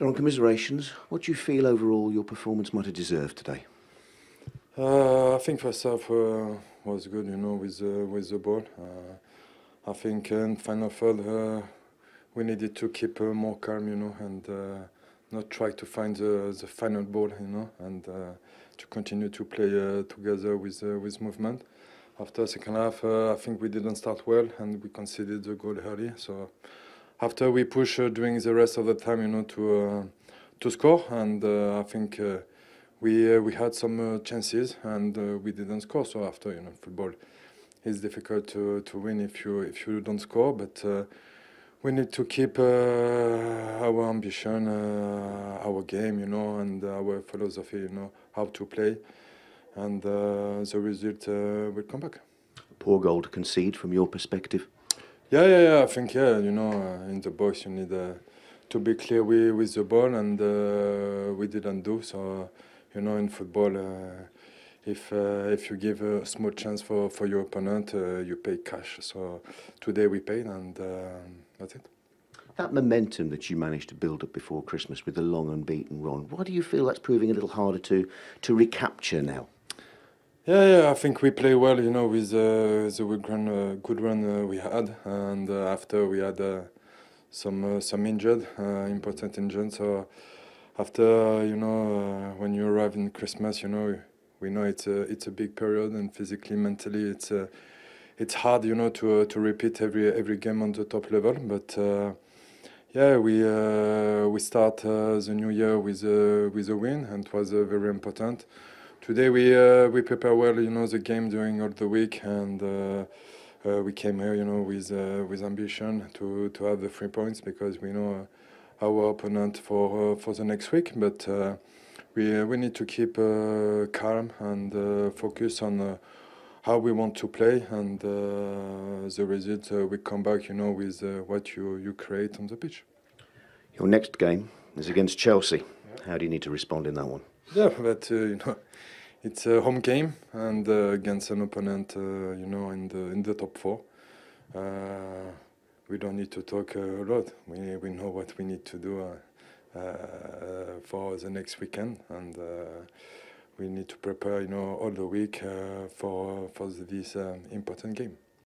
Laurent, commiserations. What do you feel overall your performance might have deserved today? I think first half was good, with the ball. I think in final third we needed to keep more calm, and not try to find the final ball, and to continue to play together with movement. After second half, I think we didn't start well, and we conceded the goal early. So after we push during the rest of the time, to score, and I think. We had some chances and we didn't score. So after football, it's difficult to win if you don't score. But we need to keep our ambition, our game, and our philosophy, how to play, and the result will come back. Poor goal to concede from your perspective. Yeah. I think in the box you need to be clear with the ball, and we didn't do so. In football, if you give a small chance for your opponent, you pay cash. So today we paid, and that's it. That momentum that you managed to build up before Christmas with the long unbeaten run, why do you feel that's proving a little harder to recapture now? Yeah, I think we play well, with the good run we had, and after we had some injured, important injured. So after when you arrive in Christmas, we know it's a big period, and physically, mentally, it's hard, to repeat every game on the top level. But yeah, we start the new year with a win, and it was very important. Today we prepare well, the game during all the week, and we came here, with ambition to have the 3 points, because we know our opponent for the next week. But we need to keep calm and focus on how we want to play, and the result will come back, with what you create on the pitch. Your next game is against Chelsea. Yeah. How do you need to respond in that one? Yeah, but it's a home game, and against an opponent, in the top 4. We don't need to talk a lot. We know what we need to do for the next weekend, and we need to prepare, all the week for this important game.